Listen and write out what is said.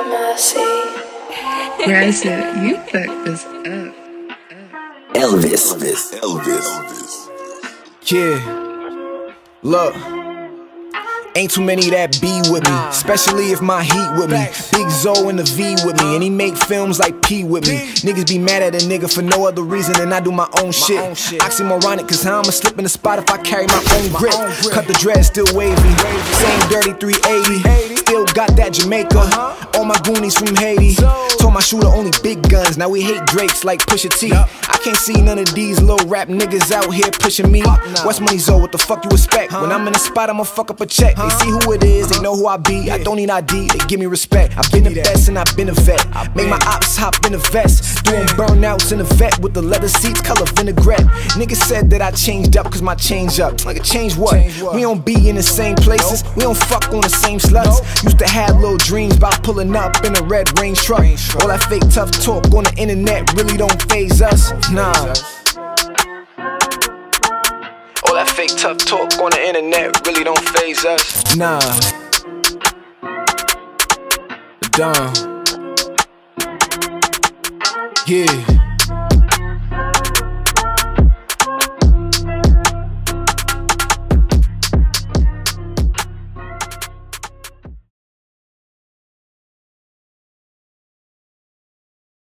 Razza, you fucked us up. Elvis. Yeah. Look. Ain't too many that be with me, especially if my heat with me. Big Zo in the V with me, and he make films like P with me. Niggas be mad at a nigga for no other reason than I do my own shit. Oxymoronic, cause how I'ma slip in the spot if I carry my own grip. Cut the dread, still wavy. Same dirty 380. Still got that Jamaica. All my goonies from Haiti. Told my shooter only big guns. Now we hate Drakes like Pusha T. I can't see none of these little rap niggas out here pushing me. What's money Zo? What the fuck you expect? When I'm in the spot, I'ma fuck up a check. They see who it is, they know who I be. I don't need ID, they give me respect. I've been the best and I've been a vet. Make my ops hop in a vest. Doing burnouts in a vet with the leather seats, color vinaigrette. Niggas said that I changed up cause my change up. Like a change what? We don't be in the same places. We don't fuck on the same sluts. Used to have little dreams about pulling up in a red Range truck. All that fake tough talk on the internet really don't faze us. Nah. All that fake tough talk on the internet really don't faze us. Nah. CdaDon. Yeah.